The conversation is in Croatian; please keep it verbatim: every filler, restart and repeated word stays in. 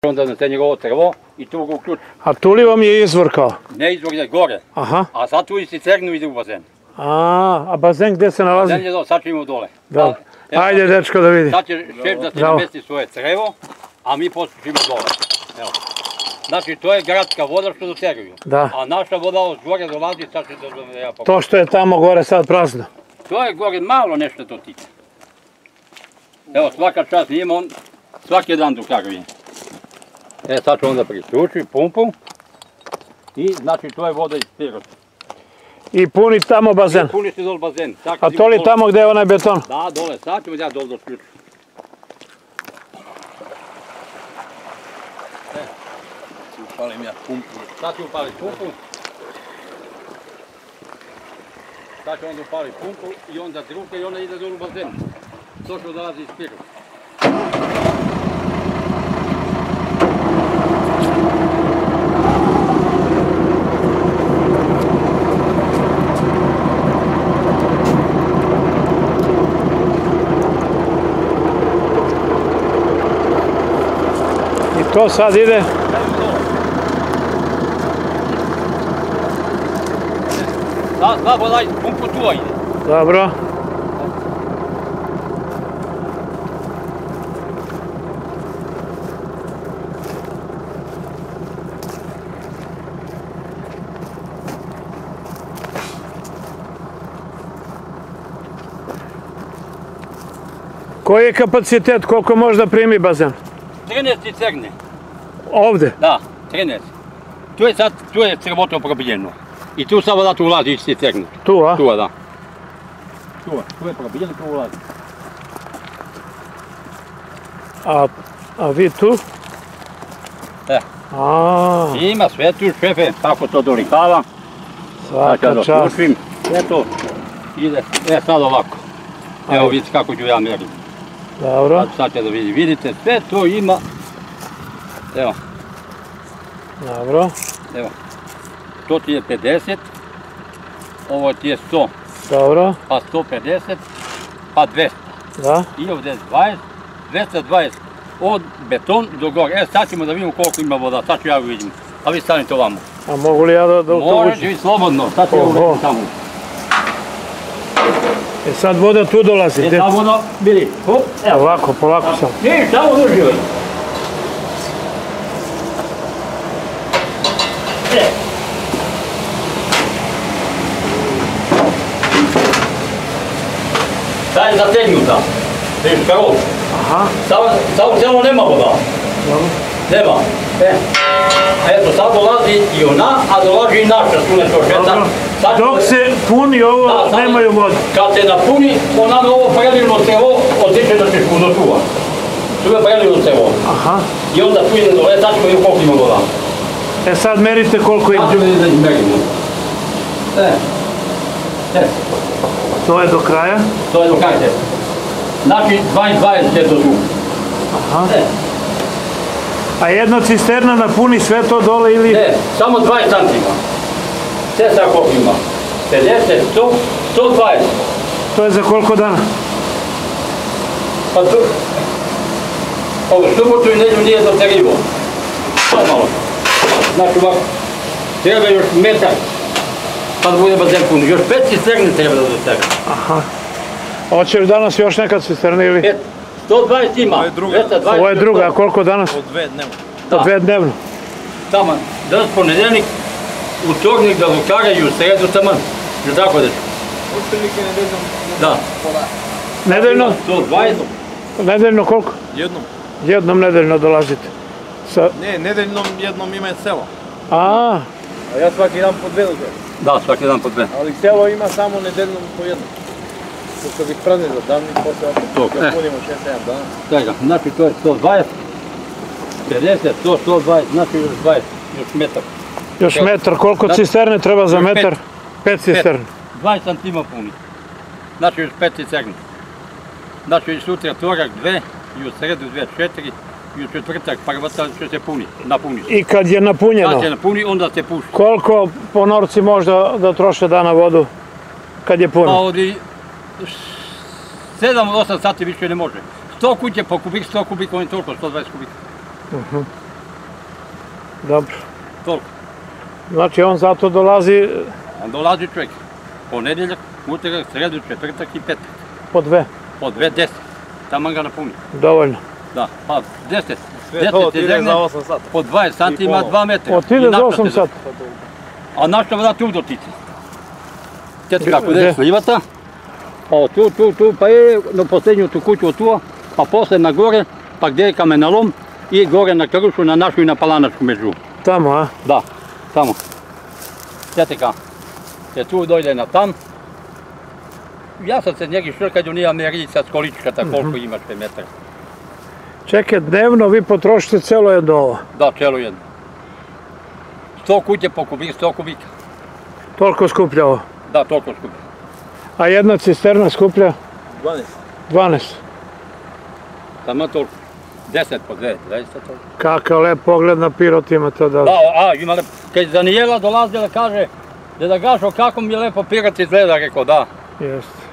Onda na te njegovo trvo i tu ga uključi. A tu li vam je izvor kao? Ne izvor je gore. Aha. A sad tu i cegnu ide u bazen. A, a bazen gde se nalazi? Bazen je dole, sad ćemo dole. Da. Ajde, dečko, da vidim. Sad će šef da se namesti svoje crevo, a mi posle ćemo dole. Evo. Znači, to je gradska voda što doteruju. Da. A naša voda od gore dolazi, sad će da ja pokažem. To što je tamo gore sad prazno. To je gore malo nešto to tiče. Evo, svaka čast njima, on svaki dan dokaruje. E, sad ću onda priključiti pumpu. I, znači, to je voda iz Pirota. I puni tamo bazen? I puni se dole bazen. A to li tamo gde je onaj beton? Da, dole, sad ćemo ja dole doključiti. E, upalim ja pumpu. Sad ću upaliti pumpu. Sad ću onda upaliti pumpu i onda druga i onda ide dole u bazen. To što dolazi iz Pirota. To sad ide? Da, da, bodaj, pumpu tu ide. Dobro. Koji je kapacitet, koliko može da primi bazen? trinaest cegne. Ovde? Da, trinaest. Tu je sad, tu je crvoto probijeno. I tu samo da tu ulazi isti cegne. Tu, a? Tu, da. Tu, tu je probijeno, tu ulazi. A, a vi tu? E. A. Ima sve tu, šefe, kako to dolikava. Svaka čast. Sve to ide, e sad ovako. Evo vidite kako ću ja merim. Dobro. Sad ćete da vidi, vidite, sve to ima. Evo. Dobro. Evo. To ti je pedeset. Ovo ti je sto. Dobro. Pa sto pedeset. Pa dvesta. Da. I ovdje je dvadeset. dvesta dvadeset. Od beton do gore. E, sad ćemo da vidimo koliko ima voda. Sad ću ja vidim. A vi stanite ovamo. A mogu li ja da, da u to uđem? Možete vi slobodno. Sad ću ja uđem tamo. E sad voda tu dolazi. E sad voda, vidi. Hop, evo. Ovako, polako sam. Vidiš, samo drži ovaj. E. Sad je zategnuta. Vidiš, karol. Aha. Samo samo nema voda. Dobro. Nema. E. Eto, sad dolazi i ona, a dolazi i naša sune tošeta. Dok se puni ovo, nemaju vodu. Kad se napuni, ona na ovo predivno cevo otiče da ćeš puno čuva. Tu je predivno cevo. Aha. I onda tu ide dole, sad ćemo i koliko ima voda. E sad merite koliko ima. Sad ćemo da merimo. E. E. To je do kraja? To je do kraja. Znači, dvadeset dvadeset je to tu. Aha. E. A jedna cisterna napuni sve to dole ili? Ne, samo dvadeset santima. Sve sad koliko ima. pedeset, sto, sto dvadeset. To je za koliko dana? Pa tu... Ovo subotu i neđu nije doterivo. Sad malo. Znači ovako, treba još metar, pa da bude bazen pun. Još pet cisterne treba da doterivo. Aha. Hoćeš danas još neka cisterna ili? Pet, sto dvadeset ima. Ovo je druga, a koliko danas? Od dve dnevno. Od dve dnevno. Tamo, danas ponedeljnik, utornik da dokaraju, sredu taman. Je tako deš? Otprilike nedeljnom. Da. Nedeljno? sto dvadeset. Nedeljno koliko? Jednom. Jednom nedeljno dolazite. Sa... Ne, nedeljnom jednom ima selo. A. A ja svaki dan po dve dođem. Da, svaki dan po dve. Ali selo ima samo nedeljnom po jednom. Pošto bih prazne za dan i posle opet. To, da e. punimo šest sedam dana. Čega, znači to je sto dvadeset, pedeset, sto, sto dvadeset, znači još dvadeset, još metar. Još metar, koliko cisterne treba za metar? Pet cisterne. dvadeset santima puni. Znači još pet cisterne. Znači i sutra torak dve, i u sredu dve, četiri, i u četvrtak prvata će se puni, napuni. I kad je napunjeno? Kad se napuni, onda se puši. Koliko ponorci možda da troše dana vodu kad je puno? Pa ovdje sedam do osam sati više ne može. sto kuće po kubik, sto kubika, on je toliko, sto dvadeset kubika. Dobro. Toliko. Znači on zato dolazi On dolazi čovjek. Ponedjeljak, utorak, sredu, četvrtak i petak. po dve. Po dve deset. Tamo ga napuni. Dovoljno. Da, pa deset. Sve to ti ide za osam sata. Po dvadeset santi ima dva metra. Otide za osam sata. A naša voda tu dotiče. Ćete kako Gdje? ide slivata. Pa tu, tu, tu, pa je na posljednju tu kuću od tu, pa posle na gore, pa gdje je kamenolom i gore na Kršu, na našu i na Palanačku među. Tamo, a? Da, tamo. Ćete kako? Te tu dojde na tam. Ja sam se njegi šel kad ju nije America skoličkata koliko ima sve metara. Čekaj, dnevno vi potrošite celo jedno ovo. Da, čelo jedno. sto kuće po kubik, sto kubika. Toliko skuplja ovo. Da, toliko skupi. A jedna cisterna skuplja dvanaest. dvanaest. Samo toliko. deset po dve, zaista toliko. Kakav lep pogled na Pirot imate odavde. Da, a ima lep. Kad je Danijela dolazila kaže, Deda Gašo kako mi je lepo Pirot izgleda, rekao da. Jeste.